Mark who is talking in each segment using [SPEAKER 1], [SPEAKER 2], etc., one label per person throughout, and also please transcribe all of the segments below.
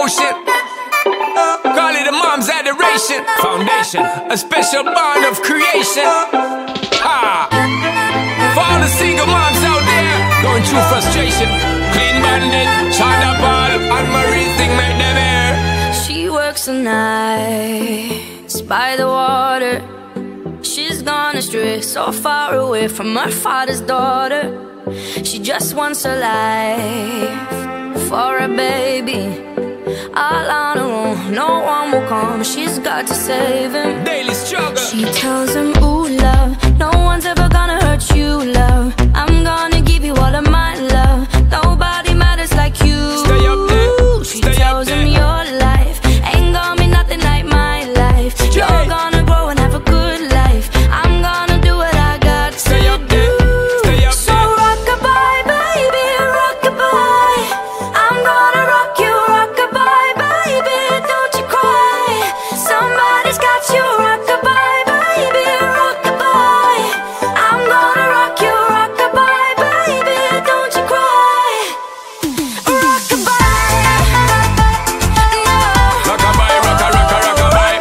[SPEAKER 1] devotion. Call it a mom's adoration. Foundation, a special bond of creation. Ha! For all the single moms out there going through frustration, Clean Bandit, China Paul, and Marie thing make them air.
[SPEAKER 2] She works the nights by the water. She's gone astray, so far away from her father's daughter. She just wants a life for a baby. All on her own, no one will come. She's got to save him.
[SPEAKER 1] Daily struggle.
[SPEAKER 2] She tells him, ooh, love, no one's ever gonna hurt you, love. I'm gonna give you all of my love. Nobody matters like you.
[SPEAKER 1] Stay up there.
[SPEAKER 2] She tells him your life ain't gonna be nothing like my life. You're gonna grow and have a good life. I'm gonna do what I got to
[SPEAKER 1] Stay up there. Stay up
[SPEAKER 2] so
[SPEAKER 1] there.
[SPEAKER 2] rock-a-bye, baby, rock-a-bye. I'm gonna rock you, rock-a-bye, baby, don't you cry. Somebody's got you, rock-a-bye, baby, rock-a-bye. I'm gonna rock you, rock-a-bye, baby, don't you cry. Rock-a-bye, no.
[SPEAKER 1] Rock-a-bye, rock-a-rock-a, rock-a-bye.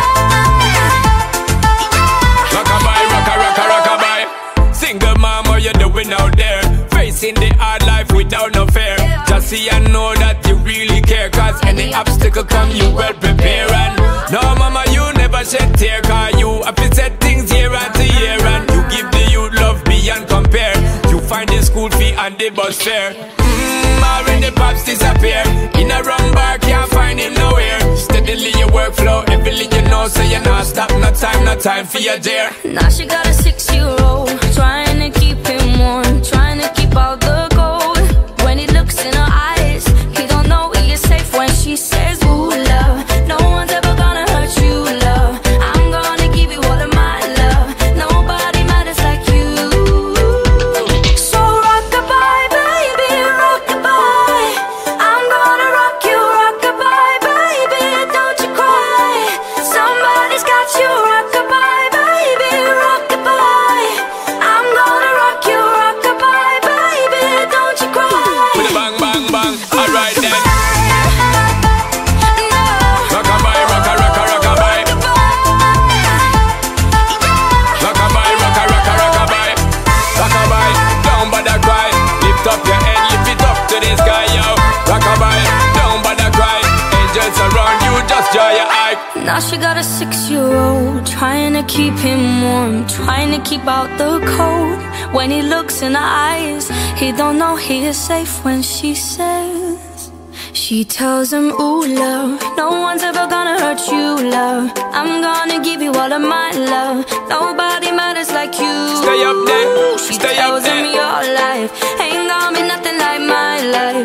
[SPEAKER 1] Rock-a-bye, rock-a-rock-a, rock-a-bye. Single mom, what you doing out there? Facing the hard life without no fear. Just see and know that you really care. Cause any obstacle come, you well prepare. And no mama, you never shed tear. Cause you have to set things year after year. And you give the youth love beyond compare. You find the school fee and the bus fare. Already the pops disappear. In a wrong bar, can't find him nowhere. Steadily your workflow, everything you know. So you not stop, no time for your dear.
[SPEAKER 2] Now she got a 6-year-old, trying to keep him warm, trying to keep out the cold. When he looks in her eyes, he don't know he is safe when she says, ooh, love, no one's ever gonna hurt you, love. I'm gonna give you all of my love. Nobody matters like you. So rock-a-bye, baby, rock-a-bye. I'm gonna rock you, rock-a-bye, baby, don't you cry. Somebody's got you, rock-a-bye, baby, rock-a-bye. I'm gonna rock you, rock-a-bye, baby, don't you cry.
[SPEAKER 1] With a bang, bang, bang, alright then.
[SPEAKER 2] No.
[SPEAKER 1] Rock-a-bye, rock-a-rock-a, rock-a-bye. Rock-a-bye, rock-a-rock-a, rock-a-bye. Rock-a-bye, don't bother cry. Lift up your head, lift it up to the sky, yo. Rock-a-bye, don't bother cry. Angels around you, just dry your eye.
[SPEAKER 2] Now she got a 6-year-old, trying to keep him warm, trying to keep out the cold. When he looks in her eyes, he don't know he is safe when she says. She tells him, ooh, love, no one's ever gonna hurt you, love. I'm gonna give you all of my love. Nobody matters like you.
[SPEAKER 1] Stay up there,
[SPEAKER 2] She
[SPEAKER 1] stay up
[SPEAKER 2] tells him
[SPEAKER 1] there.
[SPEAKER 2] your life ain't gonna be nothing like my life.